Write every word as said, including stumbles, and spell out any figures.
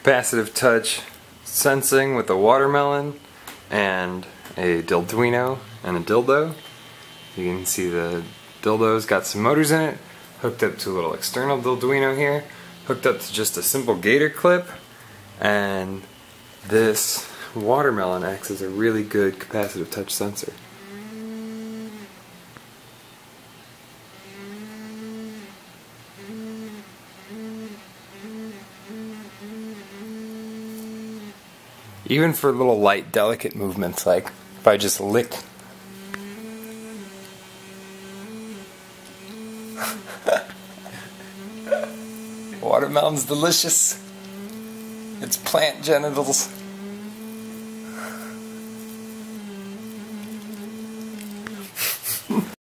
capacitive touch sensing with a watermelon and a Dilduino and a dildo. You can see the dildo's got some motors in it, hooked up to a little external Dilduino here, hooked up to just a simple gator clip, and this watermelon acts as a really good capacitive touch sensor. Even for little light, delicate movements, like if I just lick. Watermelon's delicious. It's plant genitals.